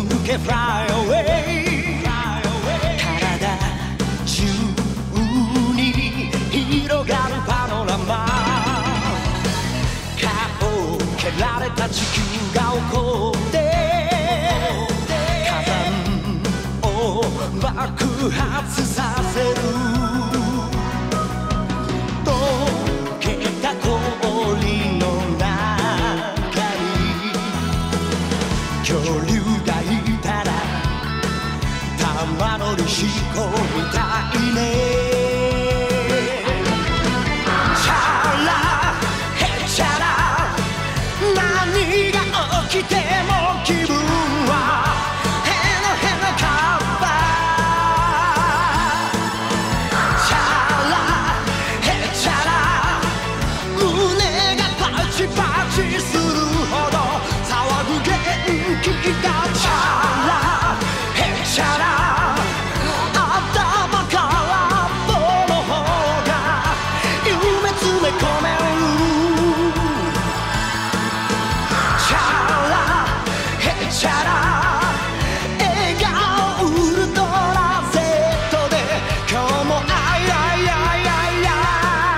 抜け Fly away 体中に広がるパノラマ顔を蹴られた地球が起こって火山を爆発させる溶けた氷の中に恐竜がいたら玉乗りしこみたいねチャラヘチャラ何が起きても気分はヘノヘノカッパチャラヘチャラ胸がパチパチするほど騒ぐ元気がチャラヘチャラ頭から棒の方が夢詰め込めるチャラヘチャラ笑顔ウルトラ Z で今日もアイアイアイアイアイ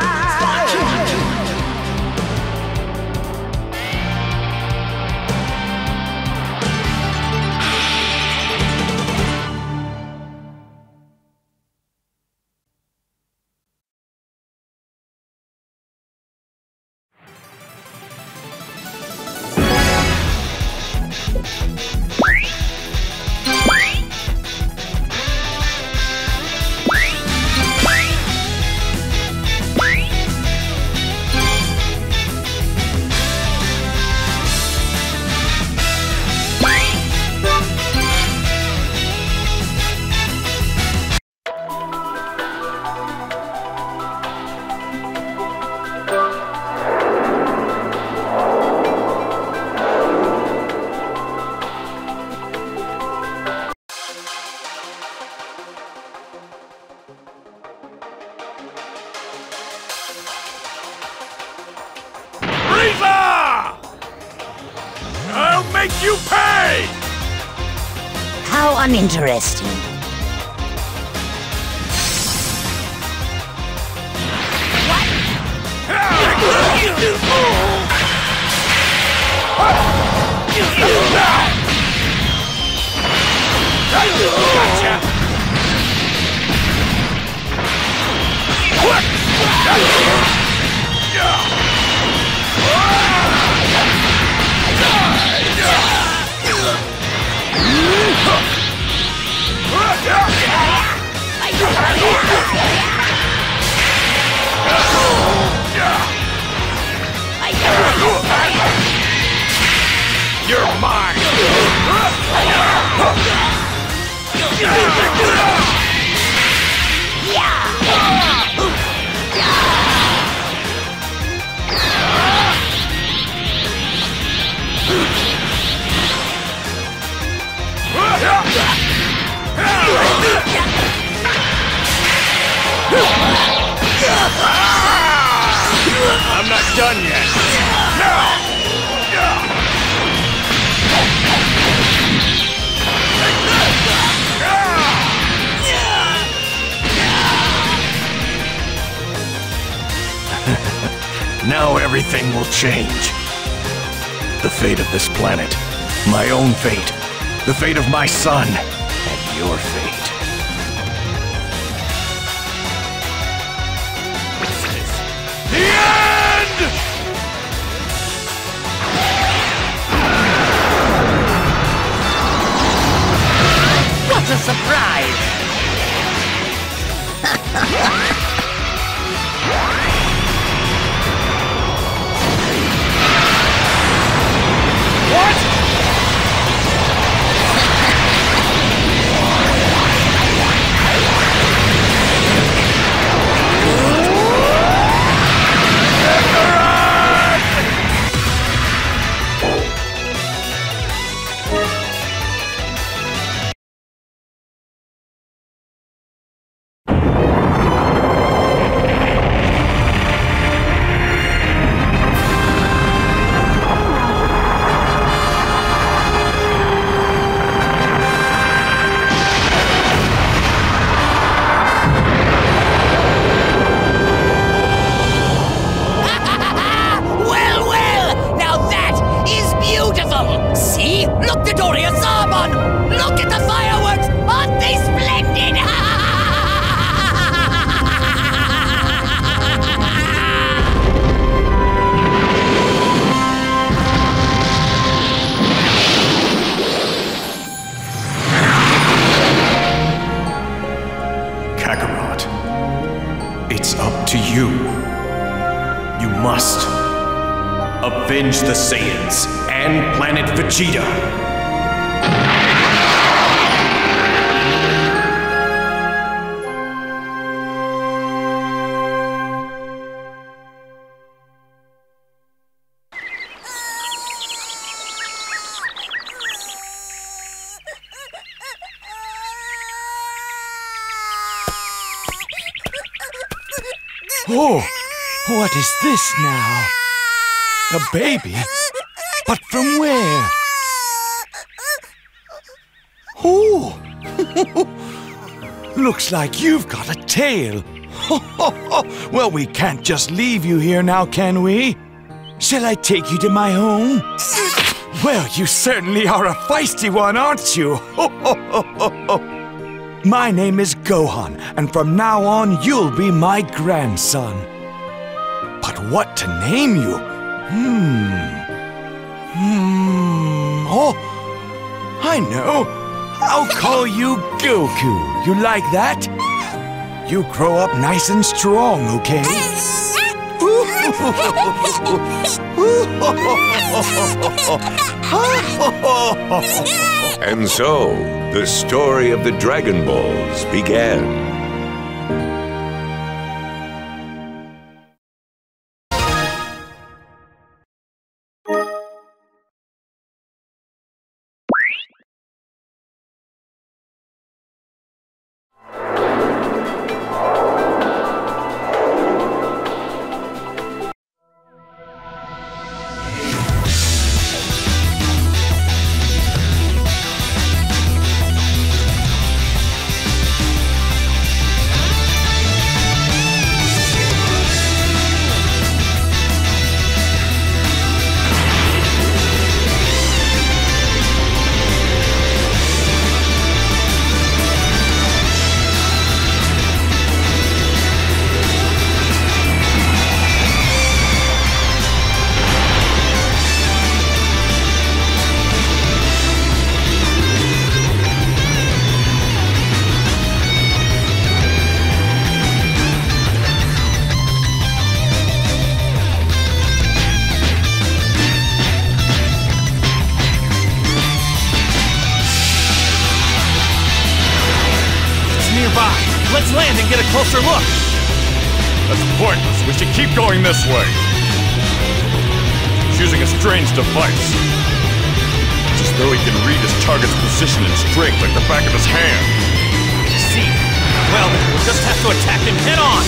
I'll make you pay! How uninteresting. You're mine! I'm not done yet! Now everything will change. The fate of this planet, my own fate, the fate of my son, and your fate. The end! What a surprise! What? must. Avenge the Saiyans and planet Vegeta. Oh, what is this now? A baby? But from where? Oh! Looks like you've got a tail. Well, we can't just leave you here now, can we? Shall I take you to my home? Well, you certainly are a feisty one, aren't you? My name is Gohan, and from now on, you'll be my grandson. But what to name you? Oh, I know. I'll call you Goku. You like that? You grow up nice and strong, okay? And so, the story of the Dragon Balls began. Let's land and get a closer look! That's pointless. We should keep going this way. He's using a strange device. It's as though he can read his target's position and strength like the back of his hand. See? Well, we'll just have to attack him head on!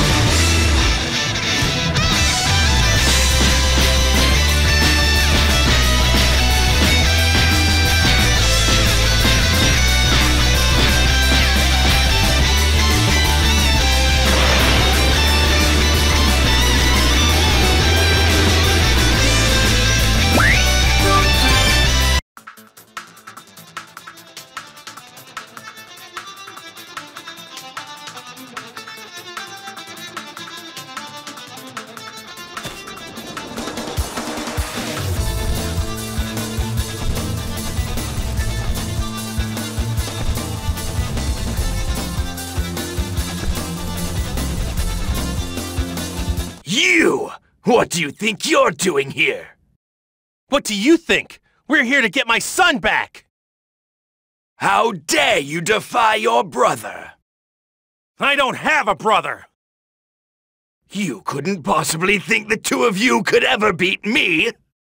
You! What do you think you're doing here? What do you think? We're here to get my son back! How dare you defy your brother? I don't have a brother! You couldn't possibly think the two of you could ever beat me!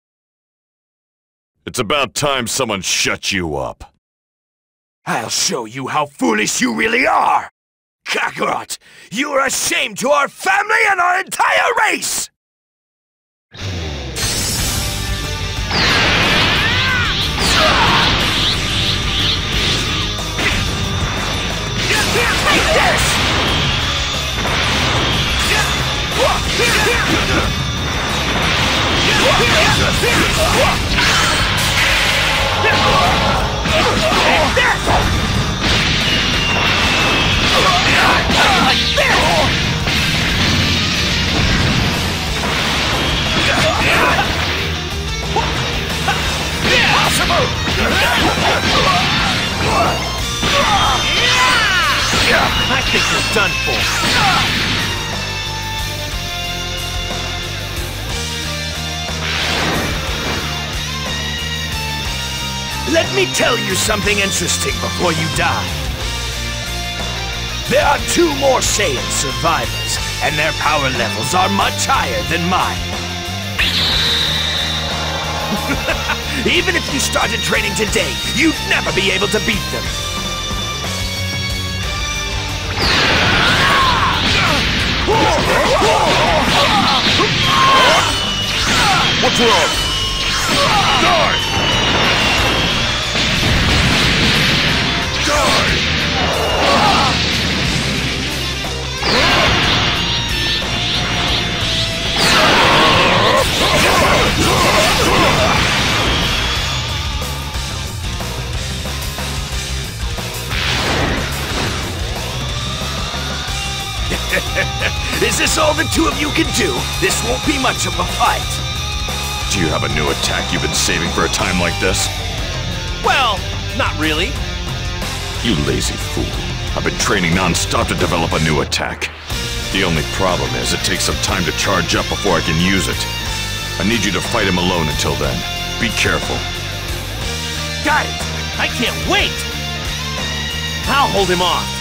It's about time someone shut you up. I'll show you how foolish you really are! Kakarot, you are a shame to our family and our entire race! Take this! Take this! Like this! Impossible! I think you're done for. Let me tell you something interesting before you die. There are 2 more Saiyan survivors, and their power levels are much higher than mine. Even if you started training today, you'd never be able to beat them. What's wrong? Die! Die! Is this all the 2 of you can do? This won't be much of a fight. Do you have a new attack you've been saving for a time like this? Well, not really. You lazy fool. I've been training non-stop to develop a new attack. The only problem is it takes some time to charge up before I can use it. I need you to fight him alone until then. Be careful. Got it! I can't wait! I'll hold him off.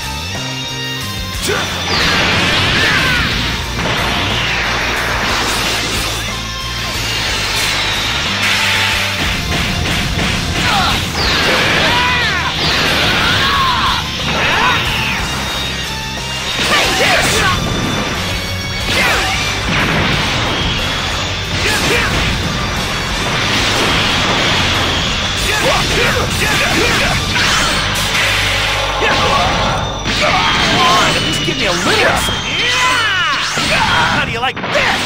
At least give me a little. How do you like this?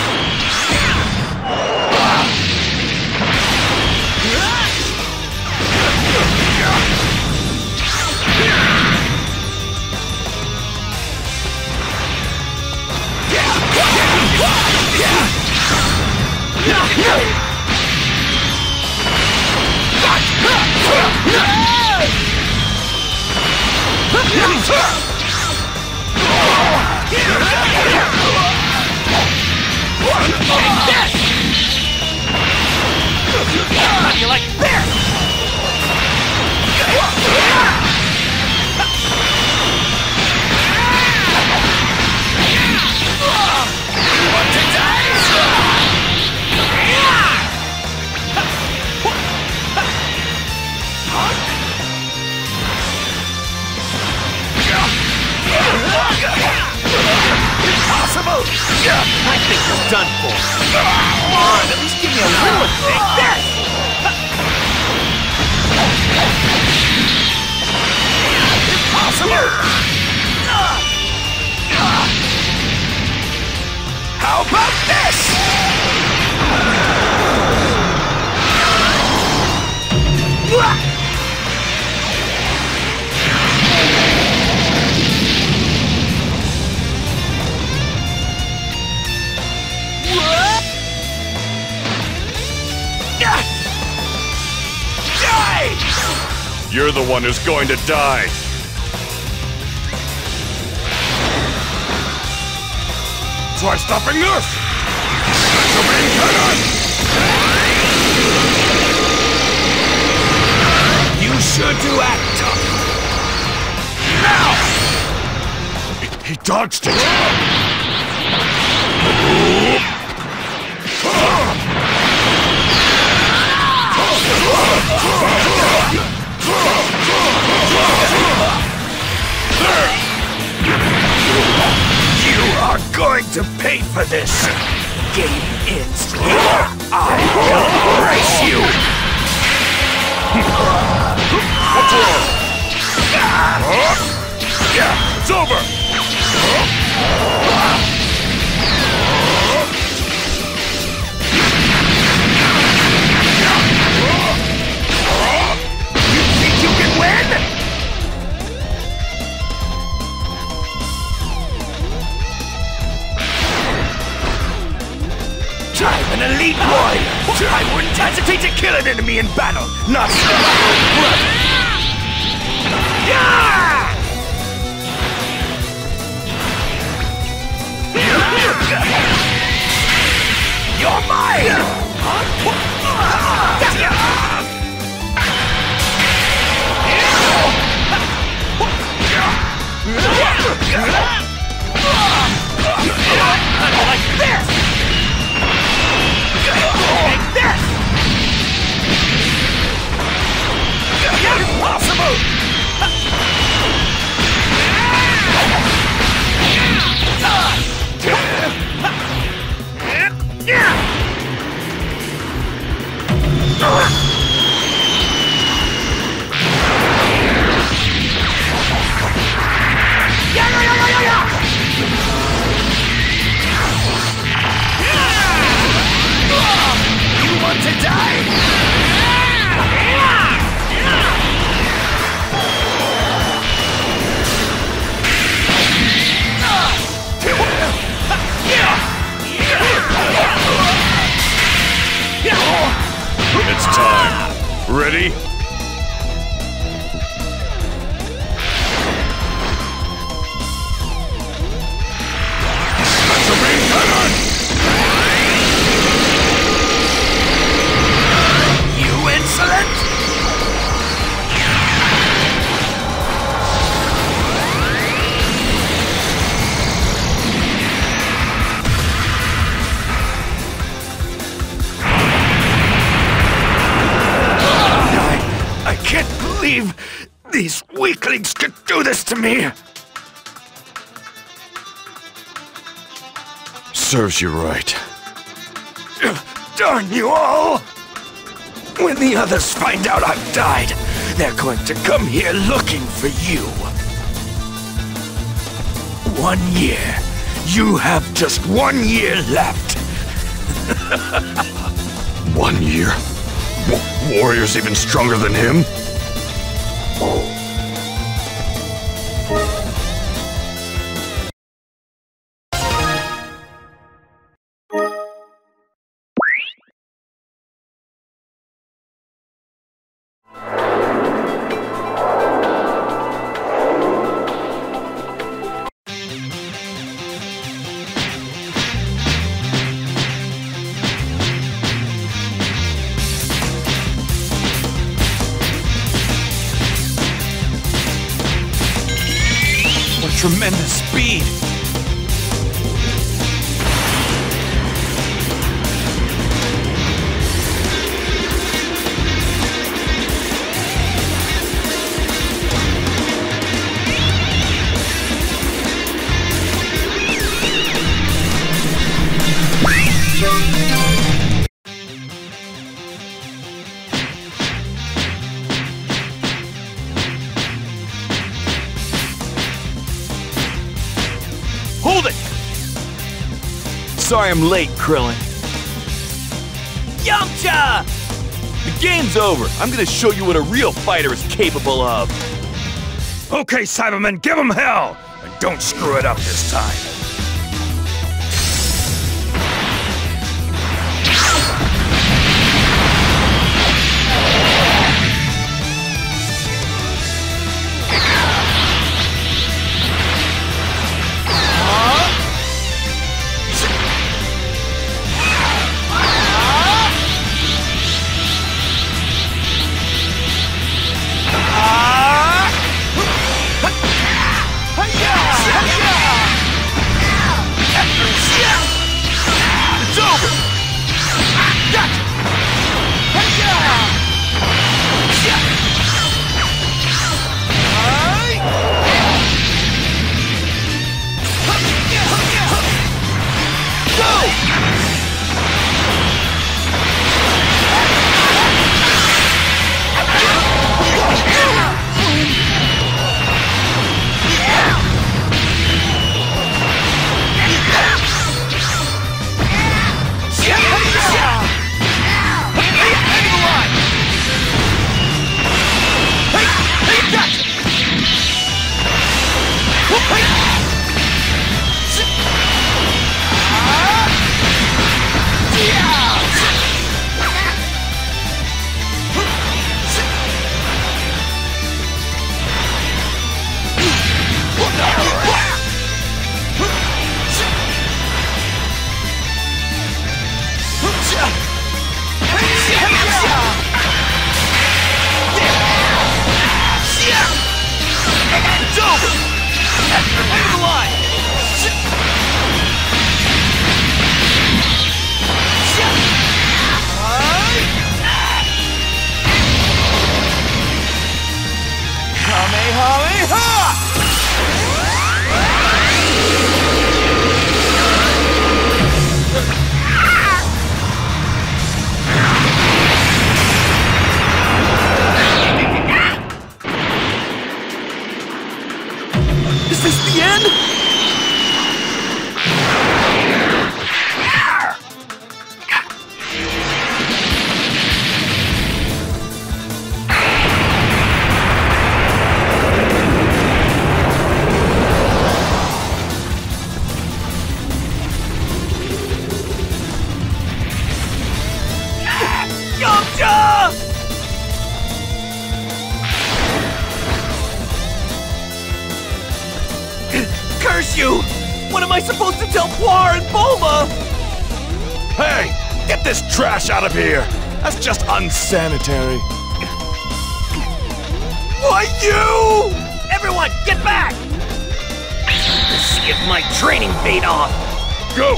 How do you like this? Want to die? Impossible! I think you're done for. Come on, at least give me a little take this! Impossible! How about this? You're the one who's going to die. Try stopping this! You sure do act tough. Now! He dodged it! You are going to pay for this! Game ends here! I will embrace you! What's wrong? It's over! You think you can win? I'm an elite warrior! I wouldn't hesitate to kill an enemy in battle, not my brother! Yeah! You're mine! Ready? You insolent! I can't believe these weaklings could do this to me! Serves you right. Darn you all! When the others find out I've died, they're going to come here looking for you. 1 year. You have just 1 year left. 1 year? Warrior's even stronger than him? Tremendous speed! Hold it! Sorry I'm late, Krillin. Yamcha! The game's over. I'm gonna show you what a real fighter is capable of. Okay, Cybermen, give them hell! And don't screw it up this time. Is this the end? hate you! What am I supposed to tell Poir and Bulma? Hey, get this trash out of here! That's just unsanitary. Why you? Everyone, get back! Let's see if my training paid off. Go!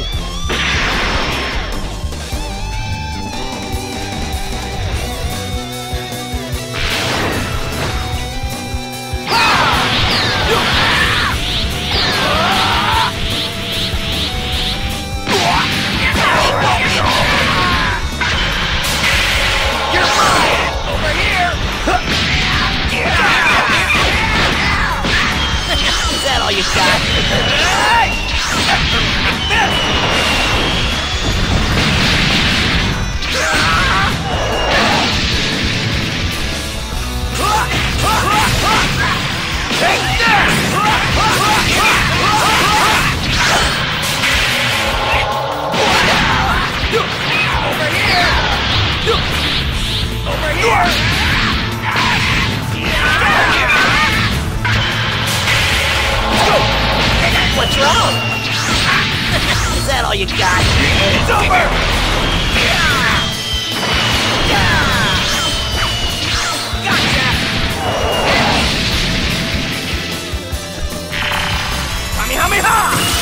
Is that all you got? What's wrong? Is that all you got? It's over! Gotcha! Kamehameha!